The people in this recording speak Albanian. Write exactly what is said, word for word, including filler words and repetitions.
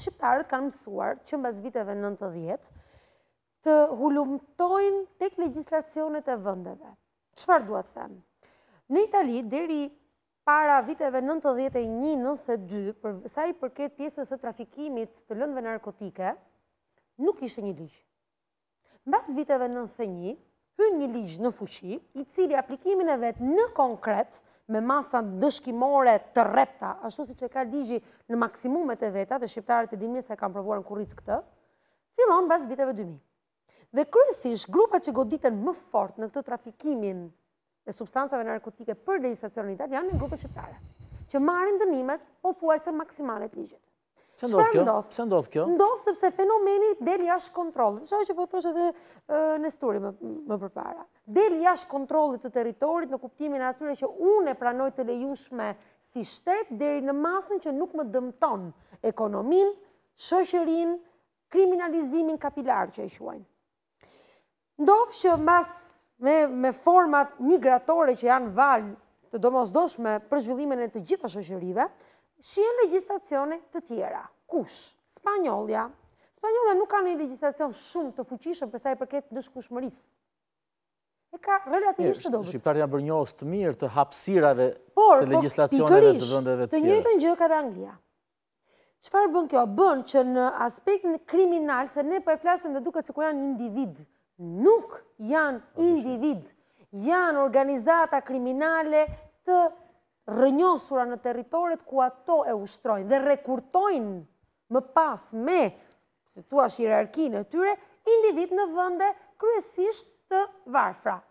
shqiptarët kanë mësuar që mbas viteve nëntëdhjetë të hulumtojnë tek legjislacionet e vendeve. Çfarë dua të them? Në Itali deri para viteve nëntëdhjetë e një nëntëdhjetë e dy, për sa i përket pjesës së trafikimit të lëndëve narkotike, nuk ishte një ligj. Mbas viteve nëntëdhjetë e një, hyn një ligj në fuqi, i cili aplikimin e vet në konkret, me masa dëshkimore të rrepta, ashtu siç e ka ligji në maksimumet e veta, dhe shqiptarët e dinë se kanë provuar në kurriz këtë, fillon mbas viteve dy mijë. Dhe kryesisht grupat që goditen më fort në këtë trafikimin e substancave narkotike për legjislacionin italian janë grupet shqiptare, që marrin dënimet pothuajse maksimale të ligjit. Çfarë ndodh? Pse ndodh kjo? Ndodh sepse fenomeni del jashtë kontrollit. Çfarë që po thosh edhe Nestori më, më përpara. Del jashtë kontrollit të territorit në kuptimin atyre që unë e pranoj të lejushme si shtet deri në masën që nuk më dëmton ekonominë, shoqërinë, kriminalizimin kapilar që e quajnë. Ndodh që mbas me, me format migratore që janë valë të domosdoshme për zhvillimin e të gjitha shoqërive, shihen legjislacione të tjera. Kush? Spanjollja. Spanjollja nuk ka një legjislacion shumë të fuqishëm për sa i përket ndëshkueshmërisë. E ka relativisht të dobët. Shqiptarët janë bërë njohës të mirë të hapësirave të legjislacioneve të vendeve të tjera. Të njëjtën gjë ka dhe Anglia. Çfarë bën kjo? Bën që në aspektin kriminal, se ne po e flasim dhe duket sikur janë individ, nuk janë individ, janë organizata kriminale të rrënjosura në territoret ku ato e ushtrojnë dhe rekurtojnë më pas me, si thua, hierarkinë e tyre, individ në vende kryesisht të varfra.